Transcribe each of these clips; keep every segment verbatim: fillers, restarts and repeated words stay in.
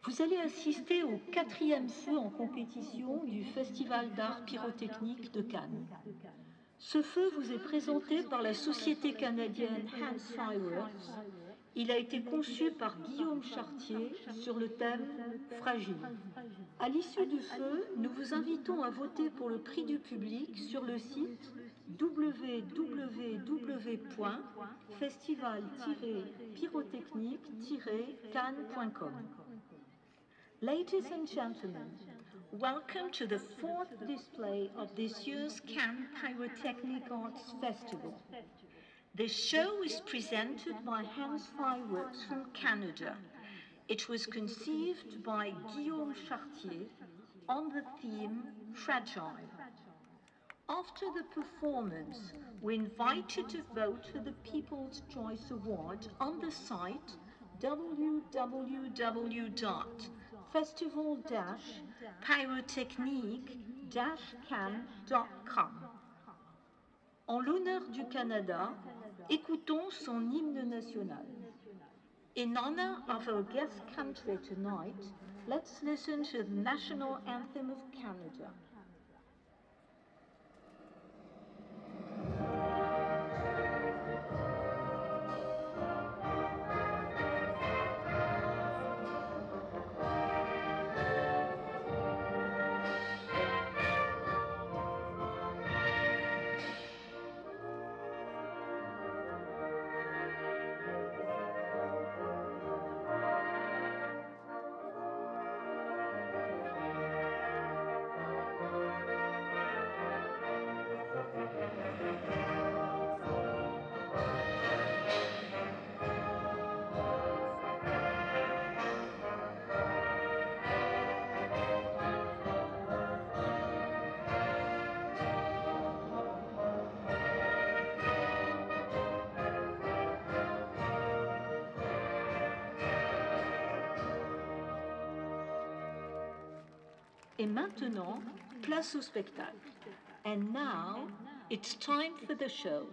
Vous allez assister au quatrième feu en compétition du Festival d'art pyrotechnique de Cannes. Ce feu vous est présenté par la société canadienne Hans Fireworks. Il a été conçu par Guillaume Chartier sur le thème « Fragile ». À l'issue du feu, nous vous invitons à voter pour le prix du public sur le site w w w point festival tiret pyrotechnique tiret cannes point com. Ladies and gentlemen, welcome to the fourth display of this year's Cannes Pyrotechnic Arts Festival. This show is presented by Hans Fireworks from Canada. It was conceived by Guillaume Chartier on the theme Fragile. After the performance, we invite you to vote for the People's Choice Award on the site w w w dot festival dash pyrotechnique dash cannes dot com. En l'honneur du Canada, écoutons son hymne national. In honor of our guest country tonight, let's listen to the national anthem of Canada. Et maintenant, place au spectacle. And now, it's time for the show.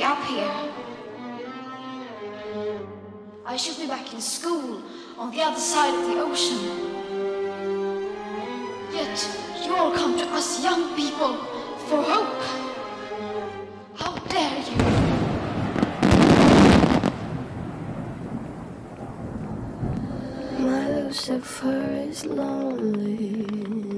up here. I should be back in school on the other side of the ocean. Yet you all come to us young people for hope. How dare you? My Lucifer is lonely,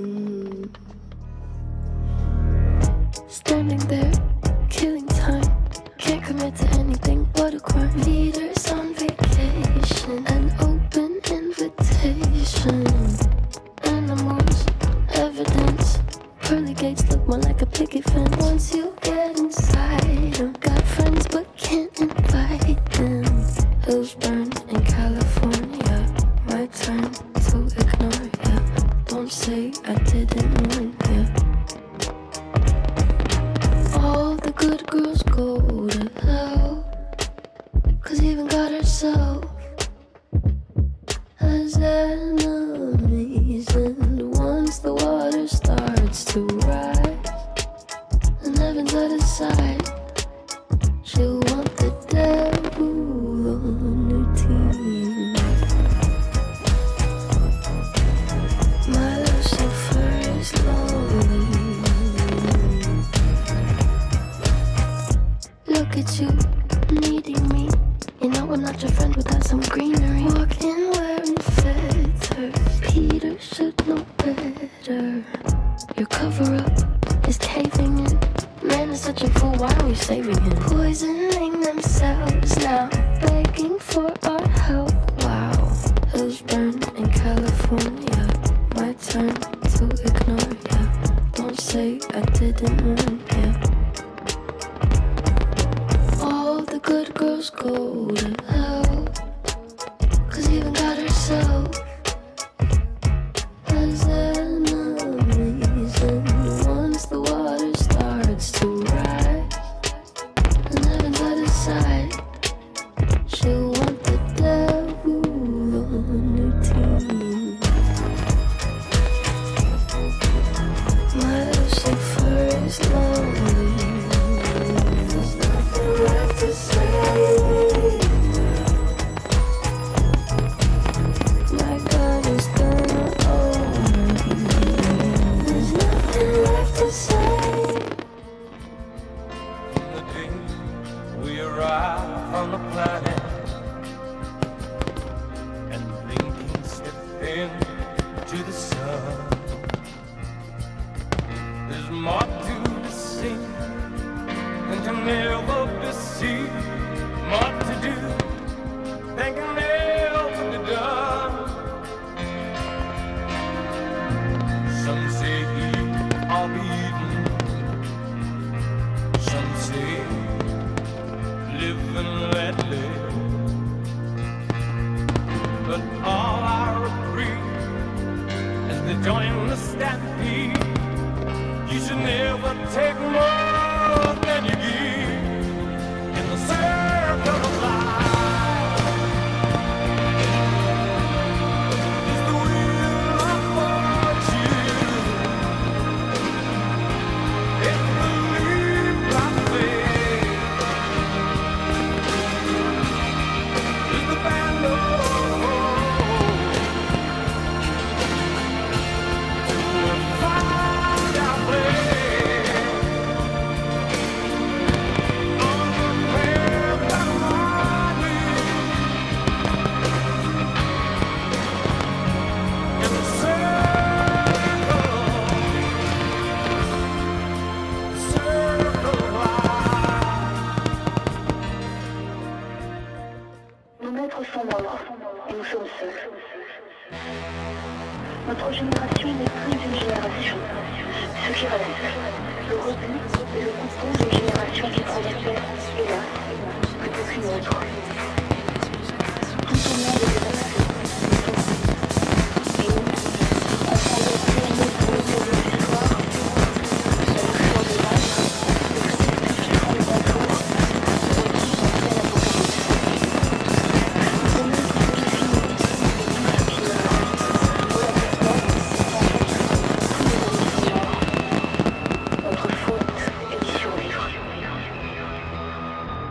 standing there, killing time. Can't commit to anything but a crime. Leaders on vacation, an open invitation. Animals, evidence. Pearly gates look more like a picket fence. Once you get inside, I've got friends but can't invite them. Hills burn in California. My turn to ignore ya. Don't say I didn't warn ya. All the good girls go to hell, 'cause even God herself has enemies. And once the water starts to rise and heaven's at his side, she'll want the devil on her team. My Lucifer is lonely. Look at you, needing me. You know I'm not your friend without some greenery. Walking wearing feathers, Peter should know better. Your cover-up is caving in. Man is such a fool, why are we saving him? Poisoning themselves now, begging for our help. Wow, hills burn in California. My turn to ignore ya. Don't say I didn't warn ya. All the good girls go to hell, 'cause even God herself has enemies. And once the water starts to rise and heaven's at his side, she'll want the devil on her team. My Lucifer is lonely. There's nothing left to say. My God is gonna own me. There's nothing left to say. The day we arrive on the planet and blinking step into the sun, there's more to be seen than can never be seen, more to do than can never be done. Some say eat or be eaten, some say live and let live, but all I agree is they join the stampede. You should never take more than you give in the circle of life. It's the wheel of fortune. It's the leap of faith. It's the band of hope. To find our place on the path that might lead in the circle, circle of life. Nos maîtres sont morts et nous sommes seuls. Notre génération n'est plus une génération. Ce qui reste, le rebut et le couteau d'une génération qui promettait, hélas, plus qu'aucune autre. Tout au monde est dévasté. Et nous, ensemble pour nos causes de l'histoire, nous sommes forts de l'âge, de tout, en contour, requis en pleine apocalypse. Nous sommes tous finis, et tout ce qui meurt, relativement, en fait, tous les amis sont morts. Notre faute est d'y survivre.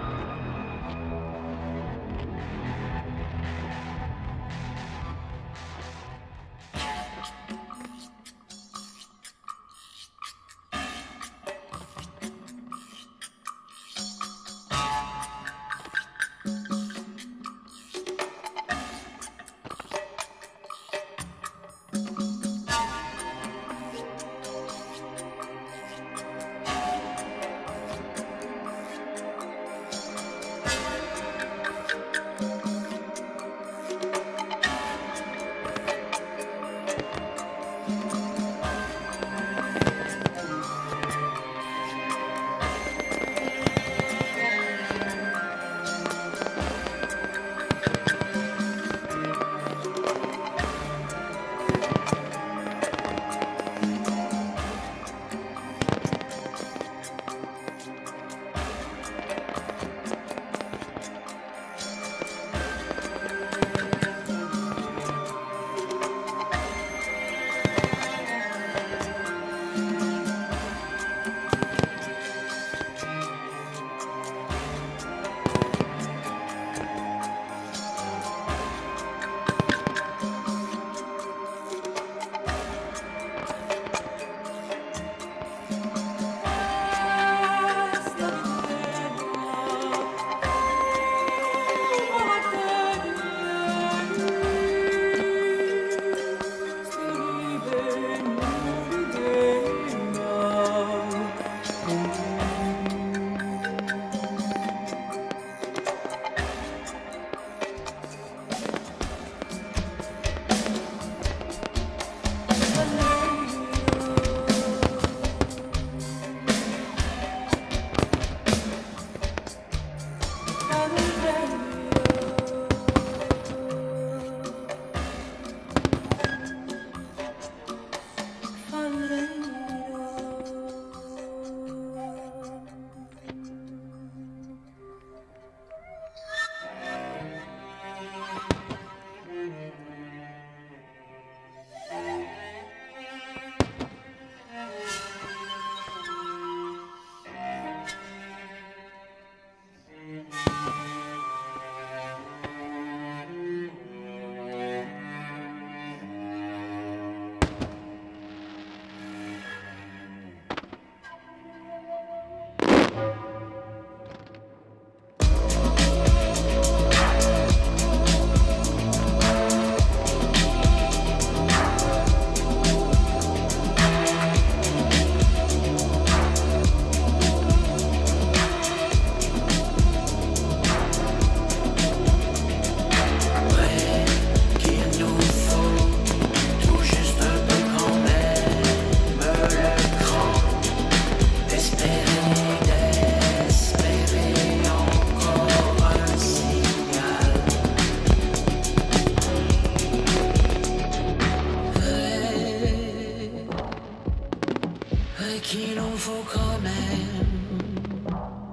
faut quand même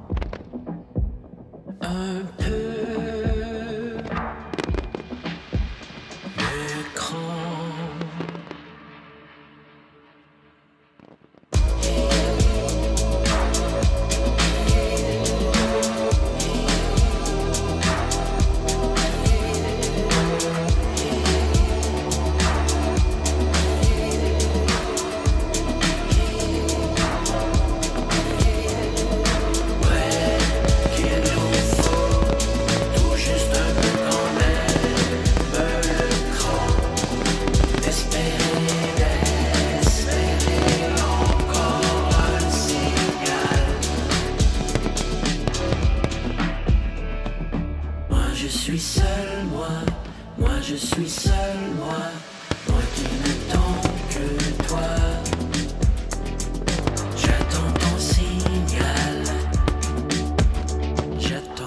un peu de cran. Je suis seul, moi, moi je suis seul, moi, moi qui n'attends que toi. J'attends ton signal, j'attends.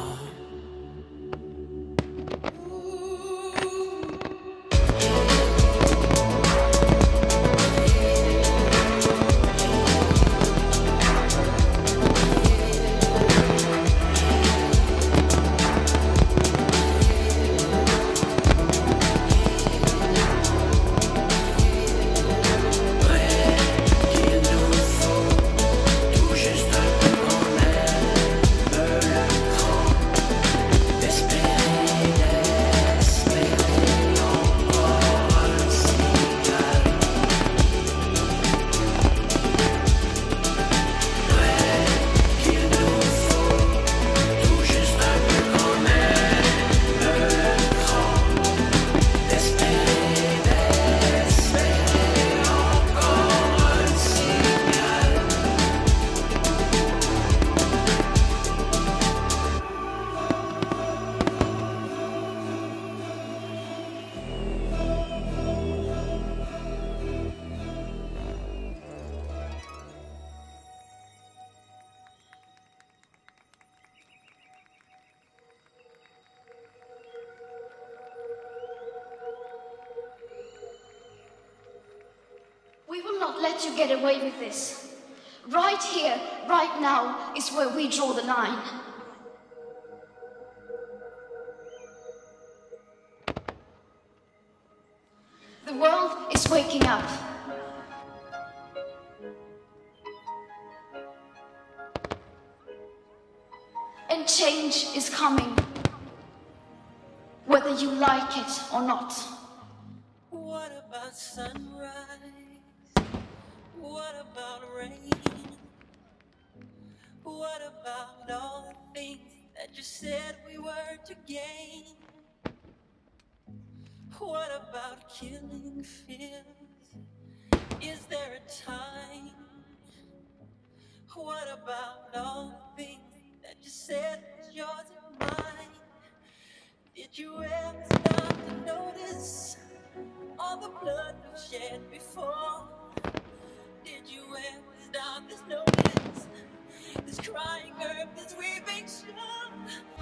We will not let you get away with this. Right here, right now, is where we draw the line. The world is waking up. And change is coming, whether you like it or not. What about sunrise? What about rain? What about all the things that you said we were to gain? What about killing fears? Is there a time? What about all the things that you said was yours and mine? Did you ever stop to notice all the blood we've shed before? Did you ever stop to notice this crying earth, this weeping shore?